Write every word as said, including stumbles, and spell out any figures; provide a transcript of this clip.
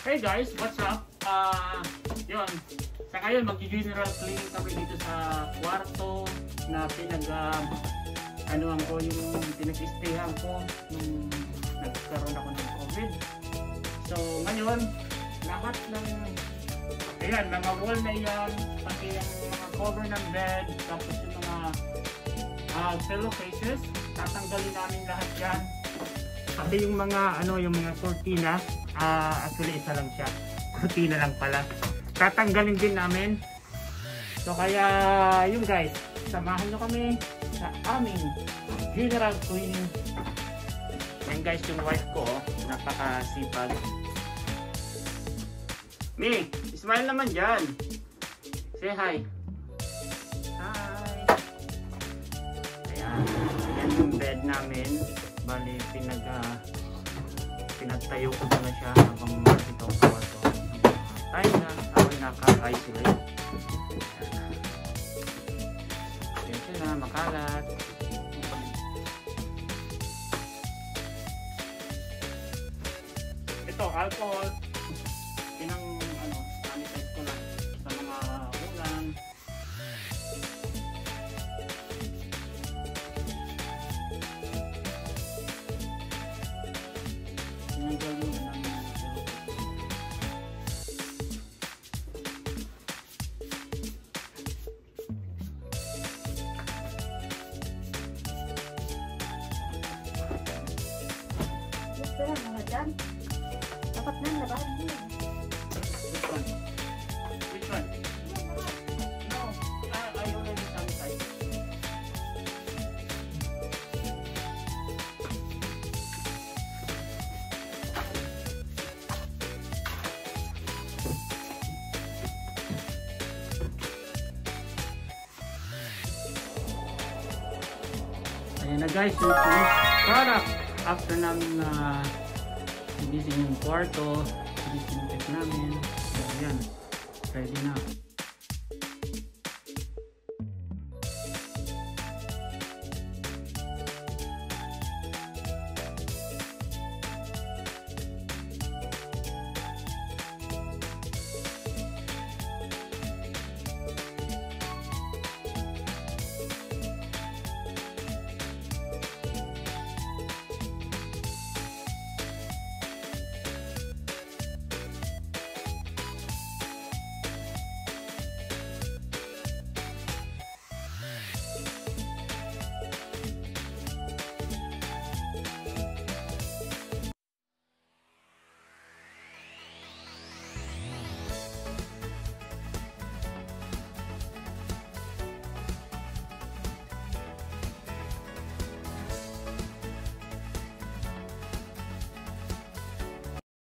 Hey guys, what's up? Ah, uh, yun. Sa ngayon, mag-general cleaning kami dito sa kwarto na pinag uh, ano ko yung pinag-stayhan ko nung nagkaroon ako ng COVID. So ngayon, lahat ng ayan, mga wall na yan, pati yung mga cover ng bed, tapos yung mga uh, pillowcases, tatanggalin namin lahat yan. Pati yung mga ano, yung mga cortina, uh, actually isa lang siya, cortina lang pala, tatanggalin din namin. So kaya yun guys, samahan nyo kami sa aming general cleaning. Yan guys, yung wife ko, oh, napakasipag. Mi, smile naman dyan. Say hi. Hi. Ayan, ayan yung bed namin. Bali, pinag, uh, pinagtayo ko na siya habang dito ang kwarto. Tayo na, ako naka-isolate. Ayan siya na, makalat. Ito, alcohol. Pinang, ano, sanitize ko lang sa mga ulan. Tinanggal mo na ng gusto lang mga dyan. Dapat na labahan mo. which one? Which one? No, I, I already sanitize. Ayan na guys, yung finished product after namin na uh, ibisin yung kwarto, ibisin namin. So, ayan, ready na.